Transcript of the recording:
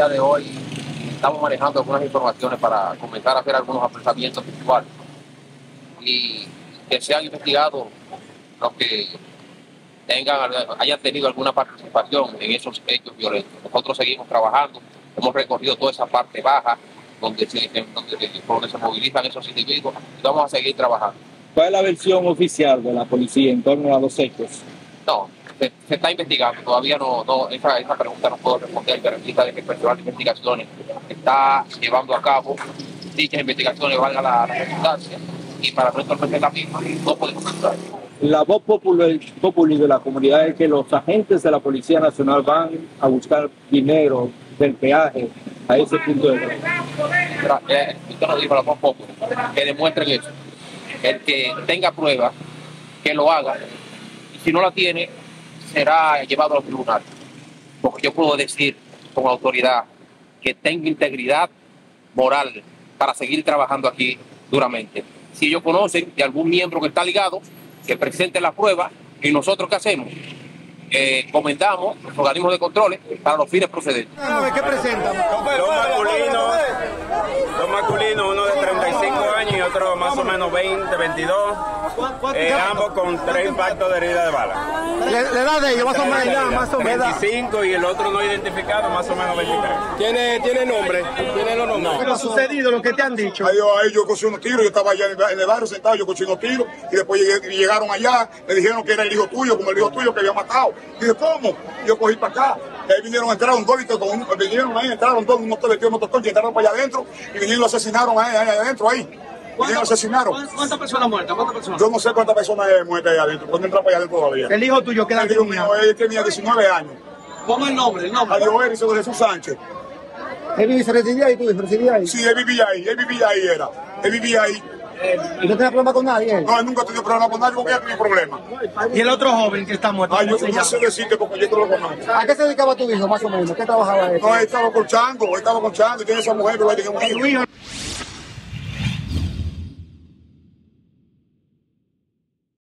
día de hoy estamos manejando algunas informaciones para comenzar a hacer algunos apresamientos virtuales y que sean investigados los que hayan tenido alguna participación en esos hechos violentos. Nosotros seguimos trabajando, hemos recorrido toda esa parte baja donde se movilizan esos individuos y vamos a seguir trabajando. ¿Cuál es la versión oficial de la policía en torno a los hechos? No, se está investigando, todavía esa pregunta no puedo responder, pero indica de que el personal de investigaciones está llevando a cabo dichas investigaciones, valga la redundancia, y para no entorpecer la misma, no podemos ayudar. La voz popular de la comunidad es que los agentes de la Policía Nacional van a buscar dinero del peaje a ese punto de vista. Usted nos dijo la voz popular, que demuestren eso. El que tenga pruebas, que lo haga, y si no la tiene, será llevado al tribunal. Porque yo puedo decir con autoridad que tengo integridad moral para seguir trabajando aquí duramente. Si ellos conocen de algún miembro que está ligado, que presente la prueba, y nosotros ¿qué hacemos? Comentamos los organismos de controles para los fines procedentes. ¿Qué presentan? Dos masculinos, uno de 35 años y otro más o menos 20, 22, ambos con 3 impactos de herida de bala. ¿La edad de ellos más o menos? 25 y el otro no identificado, más o menos 23. ¿Tiene nombre? ¿Tiene los nombres? ¿Qué ha sucedido, lo que te han dicho? Ahí yo cogí unos tiros, yo estaba allá en el barrio sentado, yo cogí unos tiros y después llegaron allá, me dijeron que era el hijo tuyo, como el hijo tuyo que había matado. Y dije, ¿cómo? Yo cogí para acá. Y ahí vinieron, entraron dos, entraron dos, un motor de motoconcho, entraron para allá adentro y vinieron y lo asesinaron ahí adentro, ahí. Vinieron lo asesinaron. ¿Cuántas personas muertas? Yo no sé cuántas personas muertas ahí adentro, porque no entra para allá adentro todavía. ¿El hijo tuyo qué edad tenía? El hijo mío, él tenía 19 años. ¿Cómo es el nombre? Adiós, Eric de Jesús Sánchez. ¿Él se residía ahí, tú residías ahí? Sí, él vivía ahí, él vivía ahí. ¿Y no tenía problema con nadie? No, él nunca tenía problema con nadie porque él tenía problema. ¿Y el otro joven que está muerto? Yo no sé decirte porque yo no lo conozco. ¿A qué se dedicaba tu hijo, más o menos? ¿Qué trabajaba él? No, él estaba colchando, y tiene esa mujer que le tenía un hijo.